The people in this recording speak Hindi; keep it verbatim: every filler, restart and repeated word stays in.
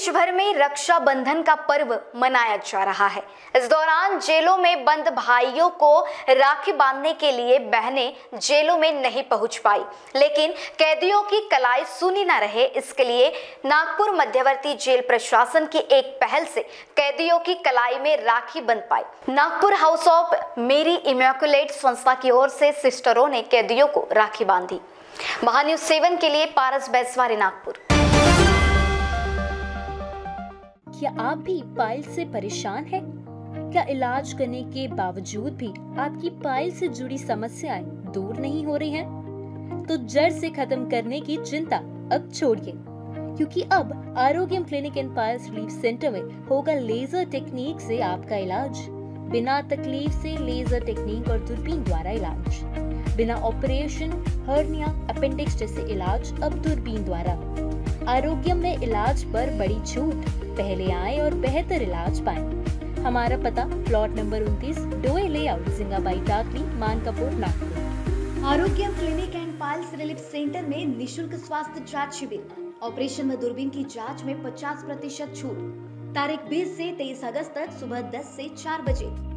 देश भर में रक्षाबंधन का पर्व मनाया जा रहा है। इस दौरान जेलों में बंद भाइयों को राखी बांधने के लिए बहनें जेलों में नहीं पहुंच पाई, लेकिन कैदियों की कलाई सुनी न रहे, इसके लिए नागपुर मध्यवर्ती जेल प्रशासन की एक पहल से कैदियों की कलाई में राखी बंध पाई। Nagpur house of Mary immaculate संस्था की ओर से सिस्टरों ने कैदियों को राखी बांधी। महान्यूज सेवन के लिए पारस बैसवारी, नागपुर। क्या आप भी पाइल से परेशान हैं? क्या इलाज करने के बावजूद भी आपकी पाइल से जुड़ी समस्याएं दूर नहीं हो रही हैं? तो जड़ से खत्म करने की चिंता अब छोड़िए, क्योंकि अब Arogyam clinic and piles relief centre में होगा लेजर टेक्निक से आपका इलाज। बिना तकलीफ से लेजर टेक्निक और दूरबीन द्वारा इलाज, बिना ऑपरेशन, हर्निया, अपेंडिक्स जैसे इलाज अब दूरबीन द्वारा। आरोग्यम में इलाज पर बड़ी छूट, पहले आए और बेहतर इलाज पाएं। हमारा पता प्लॉट नंबर उनतीस, डोए layout, Jingabai Takli, Mankapur, Nagpur. Arogyam clinic and piles relief centre में निशुल्क स्वास्थ्य जांच शिविर, ऑपरेशन में दूरबीन की जांच में पचास प्रतिशत छूट। तारीख बीस से तेईस अगस्त तक सुबह दस से चार बजे।